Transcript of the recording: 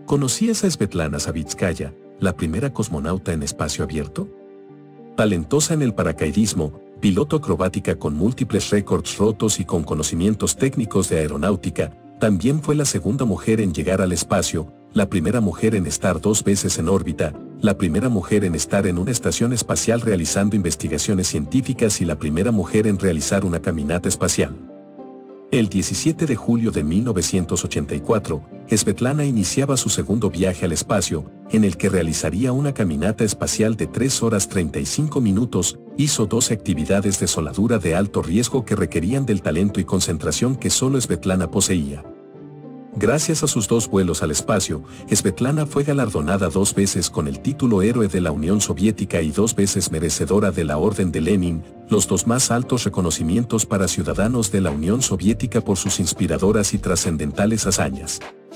¿Conocías a Svetlana Savitskaya, la primera cosmonauta en espacio abierto? Talentosa en el paracaidismo, piloto acrobática con múltiples récords rotos y con conocimientos técnicos de aeronáutica, también fue la segunda mujer en llegar al espacio, la primera mujer en estar 2 veces en órbita, la primera mujer en estar en una estación espacial realizando investigaciones científicas y la primera mujer en realizar una caminata espacial. El 17 de julio de 1984, Svetlana iniciaba su segundo viaje al espacio, en el que realizaría una caminata espacial de 3 horas 35 minutos, hizo 12 actividades de soldadura de alto riesgo que requerían del talento y concentración que solo Svetlana poseía. Gracias a sus 2 vuelos al espacio, Svetlana fue galardonada 2 veces con el título Héroe de la Unión Soviética y 2 veces merecedora de la Orden de Lenin, los 2 más altos reconocimientos para ciudadanos de la Unión Soviética por sus inspiradoras y trascendentales hazañas.